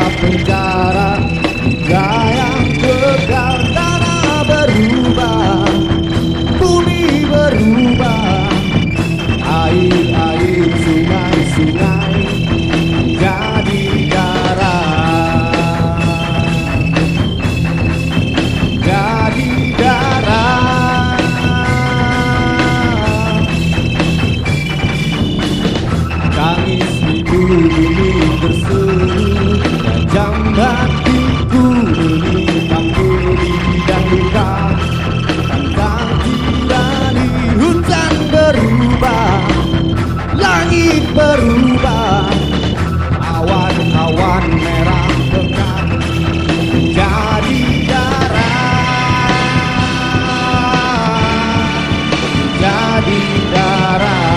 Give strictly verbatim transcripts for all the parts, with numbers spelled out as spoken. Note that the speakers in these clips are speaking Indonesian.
penjara, gaya kekal tanah berubah, bumi berubah, air-air sungai-sungai jadi darah, jadi darah. Tangis ibu bumi berseru, jam hatiku menimbang pedih dan duka. Tantang tirani hutan berubah, langit berubah, awan-awan merah pekat jadi darah, jadi darah.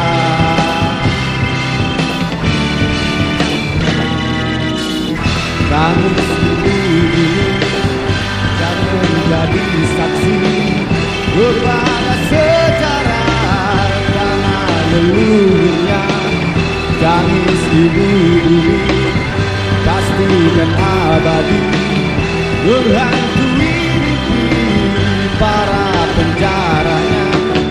Tangis ini dan menjadi saksi kepada sejarah tanah leluhurnya. Tangis ibu bumi pastikan abadi, menghantui mimpi para penjaranya.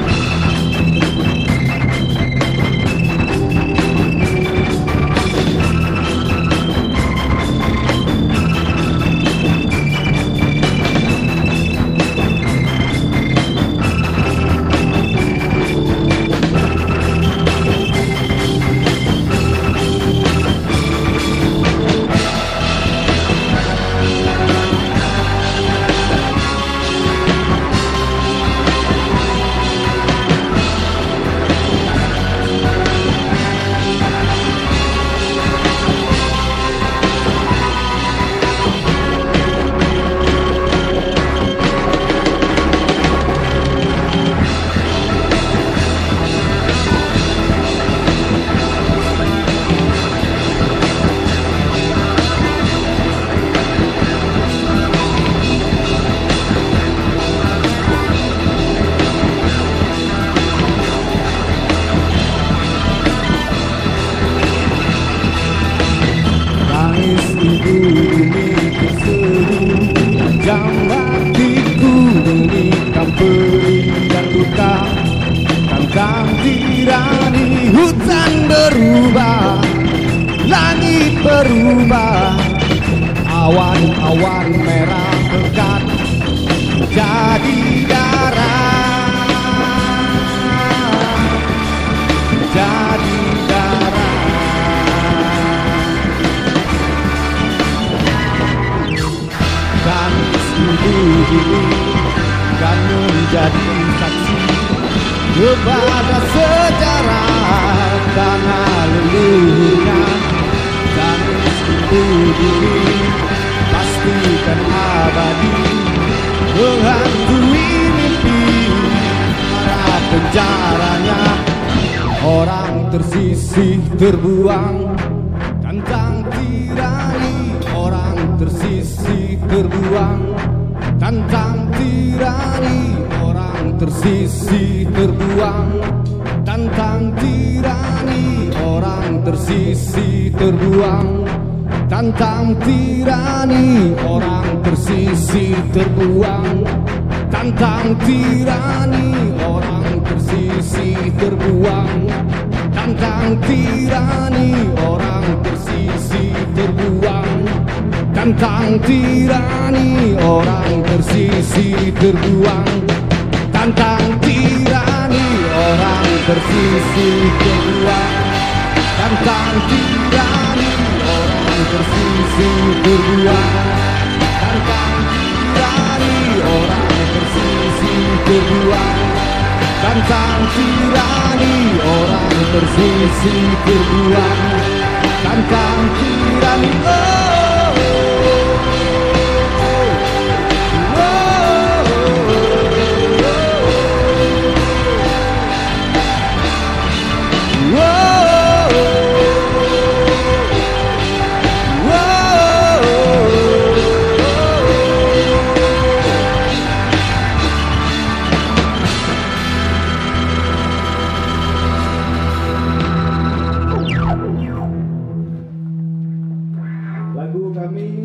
Tantang tirani hutan berubah, langit berubah, awan-awan merah pekat jadi darah, jadi darah. Tangis ibu ini kan menjadi saksi kepada sejarah tanah leluhurnya. Tangis ibu bumi pastikan abadi, menghantui mimpi para penjaranya. Orang tersisih terbuang, tantang tirani. Orang tersisih terbuang, tantang tirani. Orang tersisih terbuang, tantang tirani. Orang tersisih terbuang, tantang tirani. Orang tersisih terbuang, tantang tirani. Orang tersisih terbuang, tantang tirani. Orang tersisih terbuang, tantang tirani. Orang tersisih terbuang, tantang tirani. Orang tersisih terbuang, tantang tirani. Orang tersisih terbuang, tantang tirani. Orang tersisih terbuang, tantang tirani. Orang tersisih terbuang, tantang tirani. Lagu kami.